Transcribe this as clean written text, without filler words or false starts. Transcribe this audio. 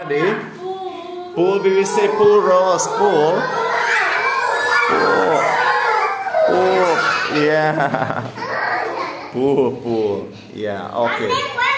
Ready? Pool, we will say pool, Rose. Pool. Pool. Pool. Yeah. Pool, pool. Yeah, okay.